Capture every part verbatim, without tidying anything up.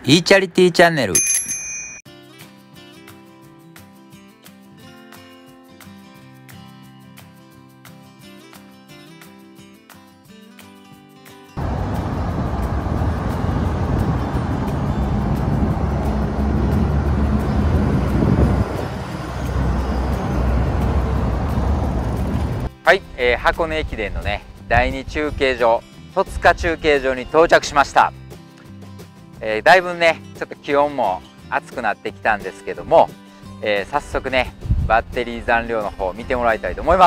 e チャリティーチャンネル。 はい、えー、箱根駅伝のねだいに中継所、戸塚中継所に到着しました。えー、だいぶねちょっと気温も暑くなってきたんですけども、えー、早速ねバッテリー残量の方を見てもらいたいと思います。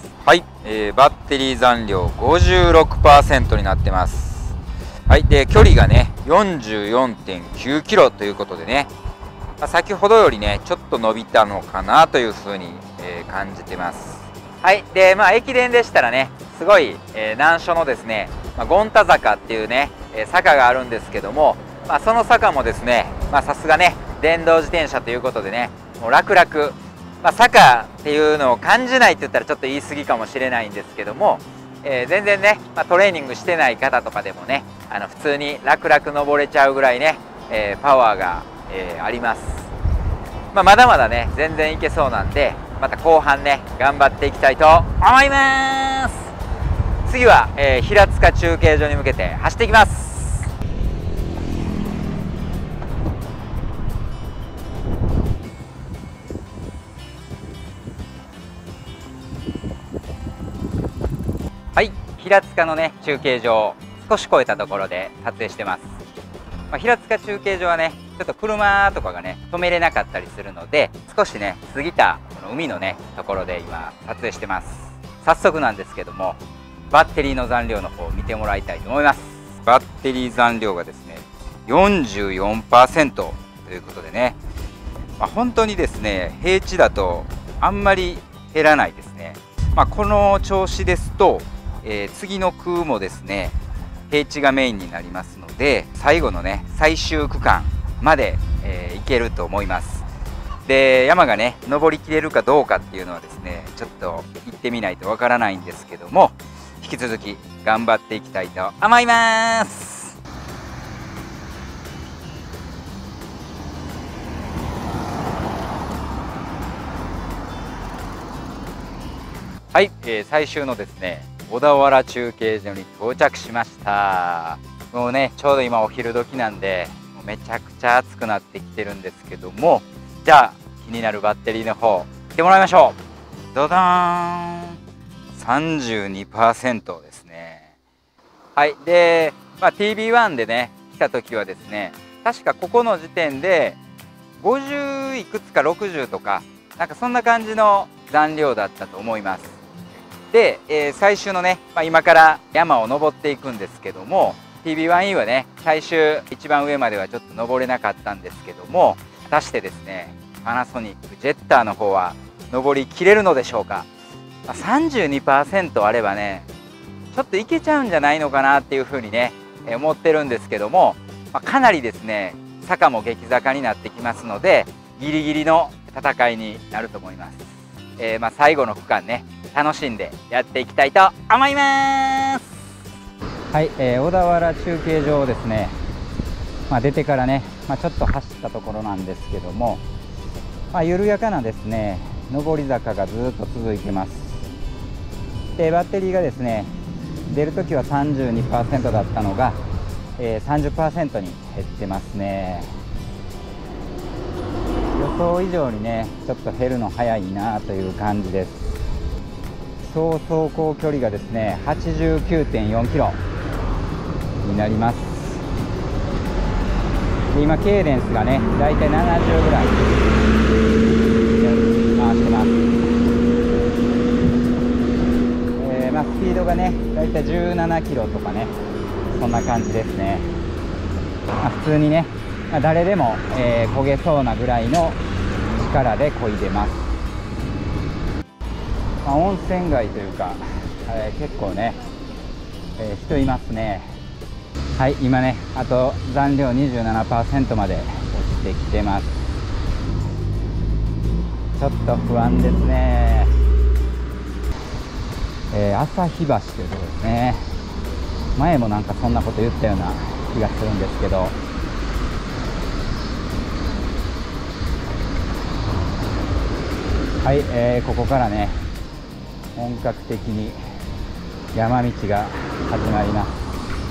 はい、えー、バッテリー残量 ごじゅうろくパーセント になってます。はい、で距離がね よんじゅうよんてんきゅうキロということでね、まあ、先ほどよりねちょっと伸びたのかなというふうに、えー、感じてます。はい、でまあ駅伝でしたらねすごい、えー、難所のですね、まあ、権太坂っていうね、えー、坂があるんですけども、まあ、その坂もですねさすがね電動自転車ということでねもう楽々、まあ、坂っていうのを感じないって言ったらちょっと言い過ぎかもしれないんですけども、えー、全然ね、まあ、トレーニングしてない方とかでもねあの普通に楽々登れちゃうぐらいね、えー、パワーが、えー、あります。まあ、まだまだね全然いけそうなんで、また後半ね頑張っていきたいと思います。次は、えー、平塚中継所に向けて走っていきます。はい、平塚のね中継所を少し越えたところで撮影してます。まあ、平塚中継所はねちょっと車とかがね止めれなかったりするので、少しね過ぎたこの海のねところで今撮影してます。早速なんですけどもバッテリーの残量の方を見てもらいたいと思います。バッテリー残量がですね よんじゅうよんパーセント ということでね、まあ、本当にですね平地だとあんまり減らないですね。まあ、この調子ですと、えー、次の区もですね平地がメインになりますので、最後のね最終区間まで、えー、行けると思います。で山がね登りきれるかどうかっていうのはですねちょっと行ってみないとわからないんですけども、引き続き頑張っていきたいと思います。はい、えー、最終のですね小田原中継所に到着しました。もうねちょうど今お昼時なんでもうめちゃくちゃ暑くなってきてるんですけども、じゃあ気になるバッテリーの方見てもらいましょう。ドドーン さんじゅうにパーセント ですね。はい、で、まあ、ティービーワン でね来た時はですね確かここの時点でごじゅういくつかろくじゅうとかなんかそんな感じの残量だったと思います。で、えー、最終のね、まあ、今から山を登っていくんですけども ティービーワンイー はね最終一番上まではちょっと登れなかったんですけども、果たしてですねパナソニックジェッターの方は登りきれるのでしょうか。まあ、さんじゅうにパーセント あればねちょっといけちゃうんじゃないのかなっていうふうにね思ってるんですけども、まあ、かなりですね坂も激坂になってきますのでギリギリの戦いになると思います。えー、まあ最後の区間ね楽しんでやっていきたいと思います。はい、えー、小田原中継所をですね、まあ、出てからね、まあ、ちょっと走ったところなんですけども、まあ、緩やかなですね上り坂がずっと続いてます。でバッテリーがですね出るときは さんじゅうにパーセント だったのが、えー、さんじゅっパーセント に減ってますね。予想以上にねちょっと減るの早いなという感じです。総走行距離がですね はちじゅうきゅうてんよんキロになります。で今ケイデンスがねだいたいななじゅうぐらい回してます。えー、まあ、スピードがねだいたいじゅうななキロとかねそんな感じですね。まあ、普通にね、まあ、誰でも、えー、焦げそうなぐらいの力で漕いでます。まあ、温泉街というか、えー、結構ね、えー、人いますね。はい、今ねあと残量 にじゅうななパーセント まで落ちてきてます。ちょっと不安ですね。えー、朝日橋というところですね。前もなんかそんなこと言ったような気がするんですけど、 はい、えー、ここからね本格的に山道が始まります。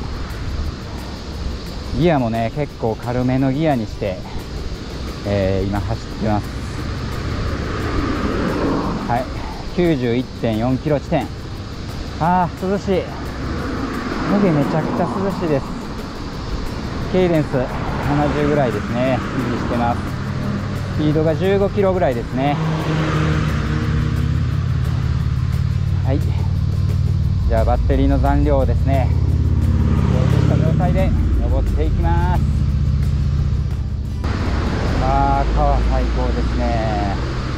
ギアもね結構軽めのギアにして、えー、今走ってます。はい、きゅうじゅういってんよんキロ地点。あー涼しい。影めちゃくちゃ涼しいです。ケイデンスななじゅうぐらいですね。維持してます。スピードがじゅうごキロぐらいですね。はい、じゃあバッテリーの残量をですね調整した状態で登っていきます。あー川最高ですね。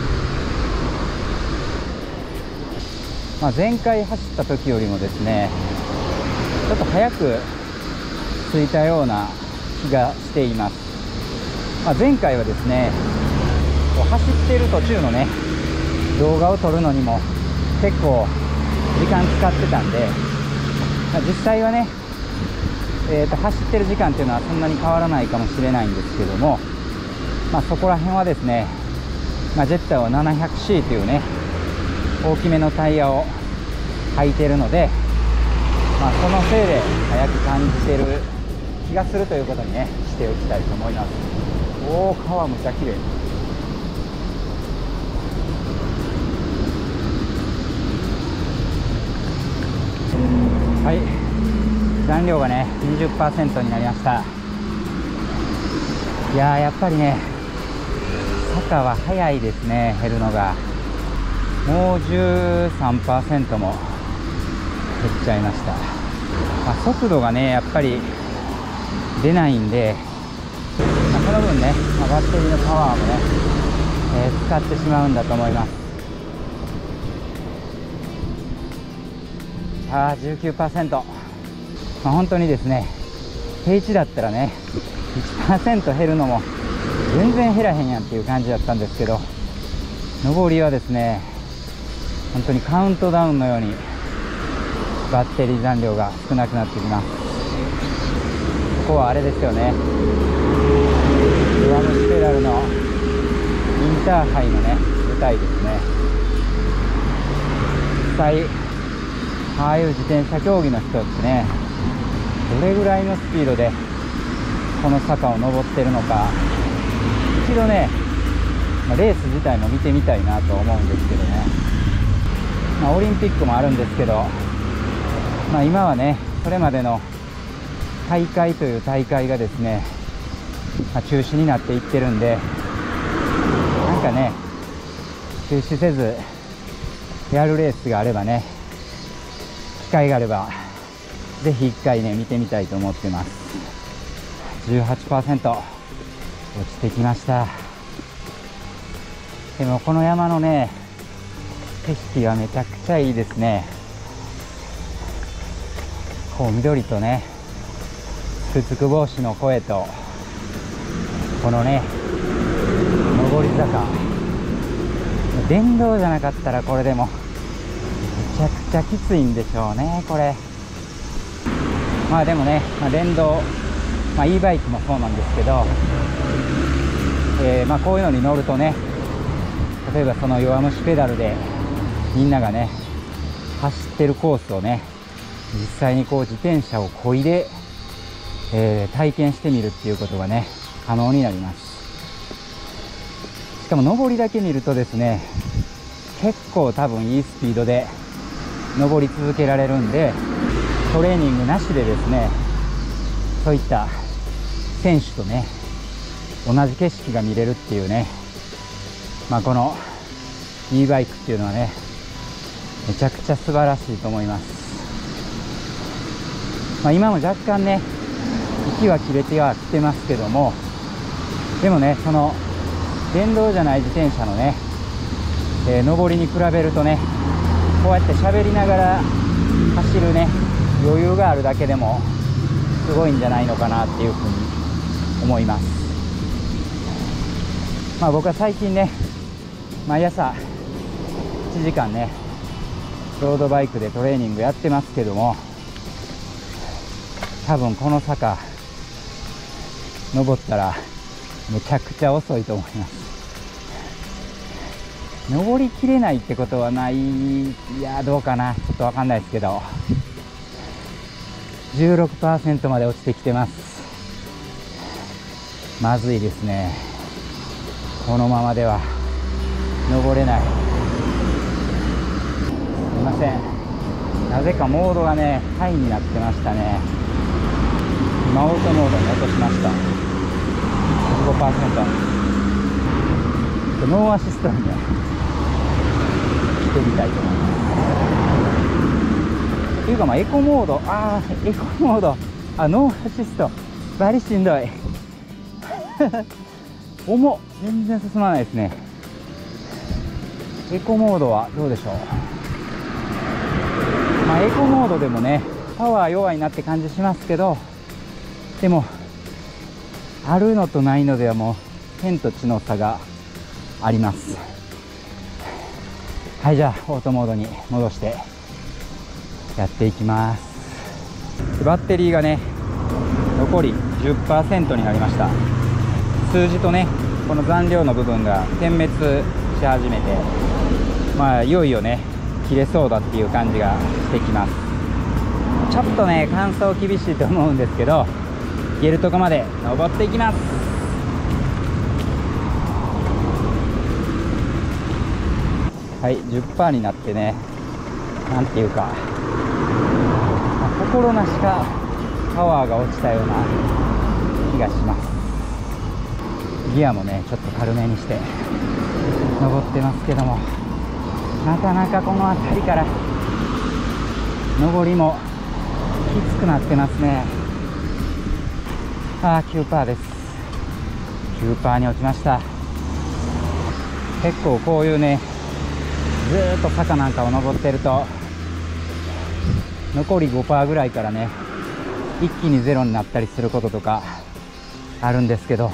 まあ、前回走った時よりもですねちょっと早く着いたような気がしています。まあ、前回はですね走っている途中のね動画を撮るのにも結構時間使ってたんで、まあ、実際はね、えー、と走ってる時間っていうのはそんなに変わらないかもしれないんですけども、まあ、そこら辺はですね、まあ、ジェッターは ななひゃくシー というね大きめのタイヤを履いてるので、まあ、そのせいで速く感じてる気がするということにねしておきたいと思います。おお、川むちゃ綺麗。はい、残量がね にじゅっパーセント になりました。いやーやっぱりね坂は速いですね。減るのがもう じゅうさんパーセント も減っちゃいました。まあ、速度がねやっぱり出ないんで、まあ、その分ね、まあ、バッテリーのパワーもね、えー、使ってしまうんだと思います。あー じゅうきゅうパーセント、まあ、本当にですね平地だったらね いちパーセント 減るのも全然減らへんやんっていう感じだったんですけど、上りはですね本当にカウントダウンのようにバッテリー残量が少なくなってきます。ここはあれですよね、弱虫ペダルのインターハイのね舞台ですね。実際ああいう自転車競技の人ってねどれぐらいのスピードでこの坂を登ってるのか一度ね、まあ、レース自体も見てみたいなと思うんですけどね、まあ、オリンピックもあるんですけど、まあ、今はねそれまでの大会という大会がですね、まあ、中止になっていってるんで、なんかね中止せずやるレースがあればね、機会があればぜひ一回ね見てみたいと思ってます。 じゅうはちパーセント 落ちてきました。でもこの山のね景色はめちゃくちゃいいですね。こう緑とねつくつく帽子の声とこのね上り坂、電動じゃなかったらこれでもめちゃくちゃきついんでしょうねこれ。まあでもね、まあ、電動、まあ、e バイクもそうなんですけど、えー、まあこういうのに乗るとね、例えばその弱虫ペダルでみんながね走ってるコースをね実際にこう自転車を漕いで、えー、体験してみるっていうことがね可能になります。しかも上りだけ見るとですね結構多分いいスピードで上り続けられるんで、トレーニングなしでですねそういった選手とね同じ景色が見れるっていうね、まあこの e バイクっていうのはねめちゃくちゃ素晴らしいと思います。まあ、今も若干ね息は切れてはきてますけども、でもねその電動じゃない自転車のね、えー、上りに比べるとねこうやって喋りながら走るね余裕があるだけでもすごいんじゃないのかなっていうふうに思います。まあ僕は最近ね毎朝いちじかんねロードバイクでトレーニングやってますけども、多分この坂登ったらめちゃくちゃ遅いと思います。 登りきれないってことはない。いやどうかな、ちょっとわかんないですけど じゅうろくパーセント まで落ちてきてます。まずいですね。このままでは登れない。すいません、なぜかモードがねハイになってましたね。今オートモードに落としました。 じゅうごパーセント ノーアシストにねしてみたいと思います。っていうかまあエコモード、ああエコモード、あノーアシストバリしんどい重っ、全然進まないですね。エコモードはどうでしょう。まあエコモードでもねパワー弱いなって感じしますけど、でもあるのとないのではもう天と地の差があります。はい、じゃあオートモードに戻してやっていきます。バッテリーがね残り じゅっパーセント になりました。数字とねこの残量の部分が点滅し始めて、まあいよいよね切れそうだっていう感じがしてきます。ちょっとね乾燥厳しいと思うんですけど、行けるとこまで登っていきます。はい、 じゅっパーセント になってね、なんていうか、まあ、心なしかパワーが落ちたような気がします。ギアもねちょっと軽めにして登ってますけども、なかなかこの辺りから登りもきつくなってますね。あー きゅうパーセント です。きゅうパーセント に落ちました。結構こういうねずーっと坂なんかを登ってると残り ごパーセント ぐらいからね一気にゼロになったりすることとかあるんですけど、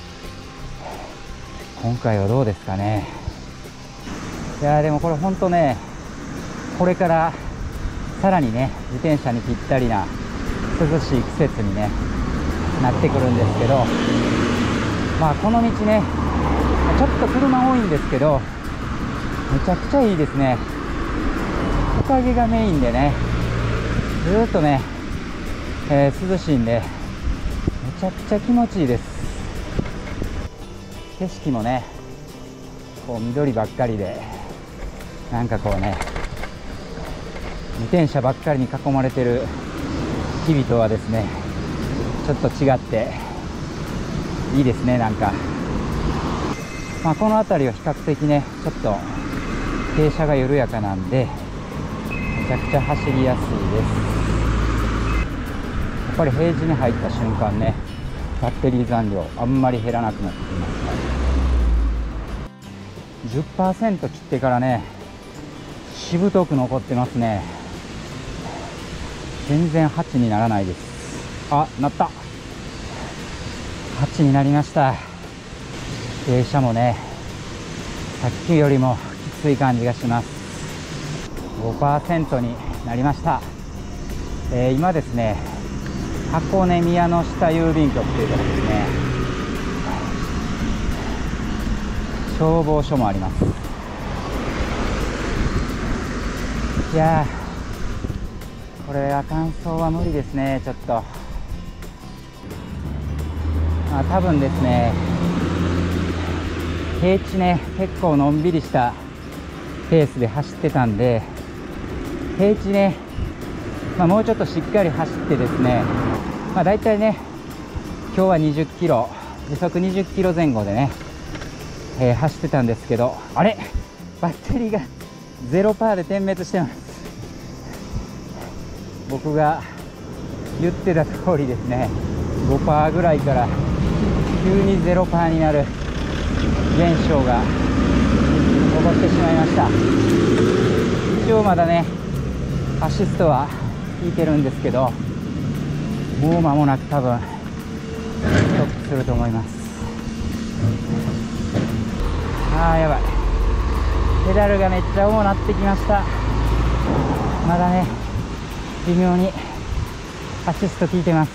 今回はどうですかね。いやーでもこれほんとね、これからさらにね自転車にぴったりな涼しい季節にねなってくるんですけど、まあこの道ねちょっと車多いんですけどめちゃくちゃいいですね。木陰がメインでねずーっとね、えー、涼しいんでめちゃくちゃ気持ちいいです。景色もねこう緑ばっかりで、なんかこうね自転車ばっかりに囲まれてる日々とはですねちょっと違っていいですね。なんかまあこの辺りは比較的ねちょっと傾斜が緩やかなんでめちゃくちゃ走りやすいです。やっぱり平地に入った瞬間ねバッテリー残量あんまり減らなくなってきました。 じゅっパーセント 切ってからねしぶとく残ってますね。全然はちにならないです。あ、なった。はちになりました。傾斜もねさっきよりもきつい感じがします。 ごパーセント になりました。えー、今ですね箱根宮の下郵便局というところですね。消防署もあります。いやーこれは乾燥は無理ですね。ちょっとまあ多分ですね平地ね結構のんびりしたペースで走ってたんで、平地ね、まあ、もうちょっとしっかり走ってですね、まあ、だいたいね今日はにじゅっキロ時速にじゅっキロ前後でね、えー、走ってたんですけど、あれバッテリーが ゼロパーセント で点滅してます。僕が言ってた通りですね ごパーセント ぐらいから急に ゼロパーセント になる現象が起こってしまいました。一応まだねアシストは効いてるんですけど、もう間もなく多分ストップすると思います。あーやばい、ペダルがめっちゃ重くなってきました。まだね微妙にアシスト効いてます。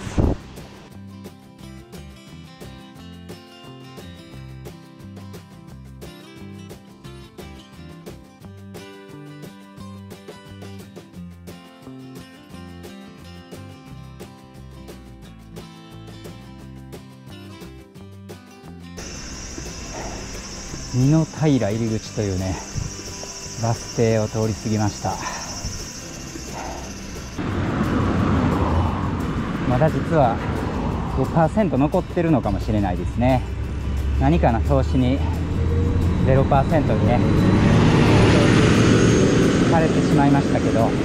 美濃平入り口というねバス停を通り過ぎました。まだ実は ごパーセント 残ってるのかもしれないですね。何かの表紙に ゼロパーセント にねされてしまいましたけど、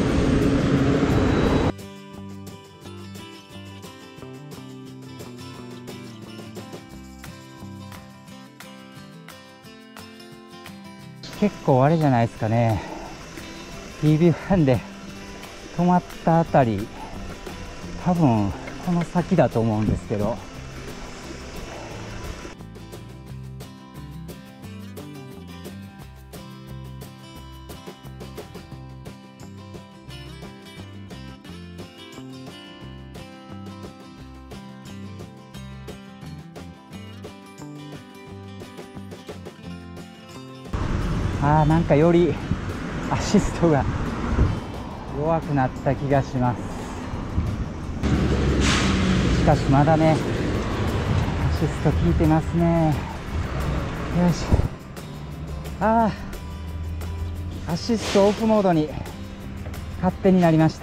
結構あれじゃないですかね、 ティービーワン で止まったあたり、多分この先だと思うんですけど、あー、なんかよりアシストが弱くなった気がします。しかしまだねアシスト効いてますね。よし、あー、アシストオフモードに勝手になりました。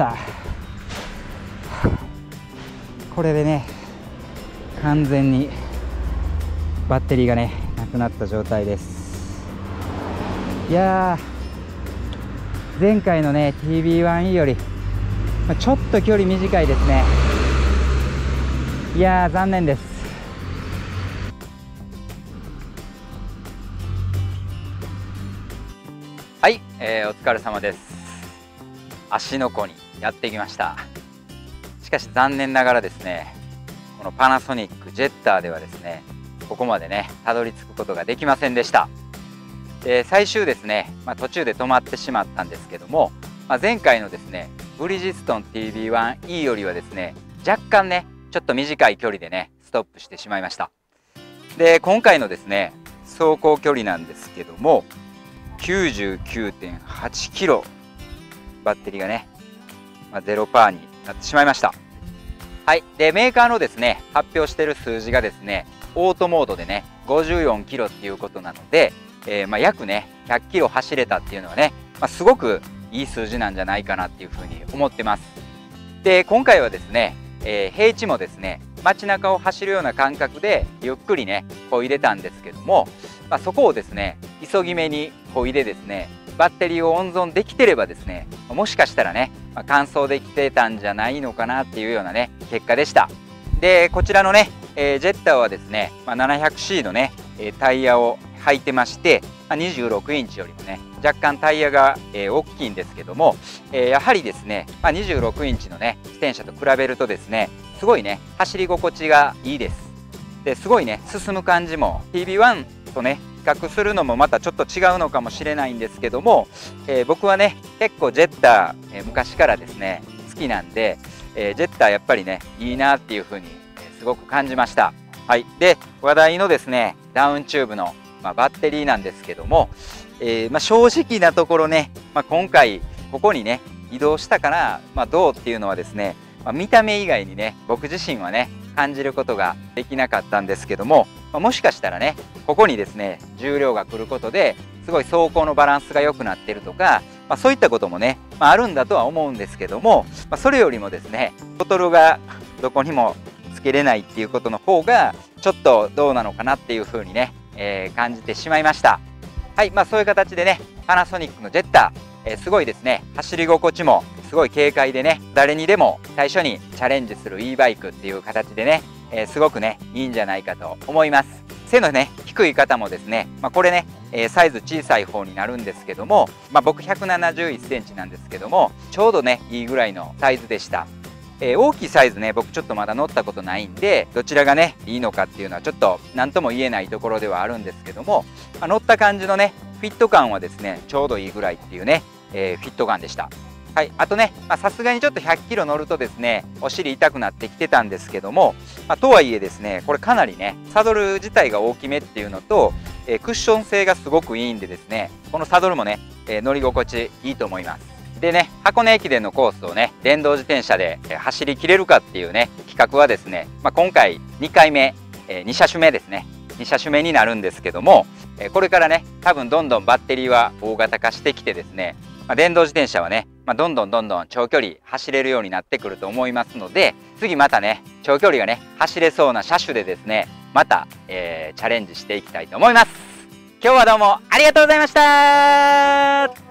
これでね完全にバッテリーがねなくなった状態です。いやー、前回のね ティービーワンイー よりちょっと距離短いですね。いやー、残念です。はい、えー、お疲れ様です。芦ノ湖にやってきました。しかし残念ながらですね、このパナソニックジェッターではですね、ここまでねたどり着くことができませんでした。で最終ですね、まあ、途中で止まってしまったんですけども、まあ、前回のですねブリヂストン ティービーワンイー よりはですね若干ねちょっと短い距離でねストップしてしまいました。で今回のですね走行距離なんですけども きゅうじゅうきゅうてんはちキロ、バッテリーがね、まあ、ゼロパーセント になってしまいました。はい、でメーカーのですね発表している数字がですねオートモードでねごじゅうよんキロっていうことなので、えー、まあ約ねひゃっキロ走れたっていうのはね、まあ、すごくいい数字なんじゃないかなっていうふうに思ってます。で今回はですね、えー、平地もですね街中を走るような感覚でゆっくりね漕いでたんですけども、まあ、そこをですね急ぎ目に漕いでですねバッテリーを温存できてればですねもしかしたらね、まあ、完走できてたんじゃないのかなっていうようなね結果でした。でこちらのね、えー、ジェッターはですね、まあ、ななひゃくシー のねタイヤを履いてまして、まあ、にじゅうろくインチよりもね若干タイヤが、えー、大きいんですけども、えー、やはりですね、まあ、にじゅうろくインチのね自転車と比べるとですねすごいね走り心地がいいです。ですごいね進む感じも ティービーワン とね比較するのもまたちょっと違うのかもしれないんですけども、えー、僕はね結構ジェッター、えー、昔からですね好きなんで、えー、ジェッターやっぱりねいいなっていう風に、えー、すごく感じました。はい、で話題のですねダウンチューブの、まあ、バッテリーなんですけども、えーまあ、正直なところね、まあ、今回ここにね移動したから、まあ、どうっていうのはですね、まあ、見た目以外にね僕自身はね感じることができなかったんですけども、まあ、もしかしたらねここにですね重量が来ることですごい走行のバランスが良くなってるとか、まあ、そういったこともね、まあ、あるんだとは思うんですけども、まあ、それよりもですねボトルがどこにもつけれないっていうことの方がちょっとどうなのかなっていうふうにね、えー、感じてしまいました。はい、まあそういう形でねパナソニックのジェッター、えー、すごいですね走り心地もすごい軽快でね誰にでも最初にチャレンジする e バイクっていう形でね、えー、すごくねいいんじゃないかと思います。背のね低い方もですね、まあ、これね、えー、サイズ小さい方になるんですけども、まあ、僕ひゃくななじゅういちセンチなんですけどもちょうどねいいぐらいのサイズでした。えー、大きいサイズね僕ちょっとまだ乗ったことないんでどちらがねいいのかっていうのはちょっと何とも言えないところではあるんですけども、まあ、乗った感じのねフィット感はですねちょうどいいぐらいっていうね、えー、フィット感でした。はい、あとねさすがにちょっとひゃっキロ乗るとですねお尻痛くなってきてたんですけども、まあ、とはいえですねこれかなりねサドル自体が大きめっていうのと、えー、クッション性がすごくいいんでですねこのサドルもね、えー、乗り心地いいと思います。でね箱根駅伝のコースをね電動自転車で走りきれるかっていうね企画はですね、まあ、今回にかいめ、えー、に車種目ですねに車種目になるんですけども、これからね多分どんどんバッテリーは大型化してきてですね、まあ、電動自転車はね、まあ、どんどんどんどん長距離走れるようになってくると思いますので、次またね長距離がね走れそうな車種でですねまた、えー、チャレンジしていきたいと思います。今日はどうもありがとうございました。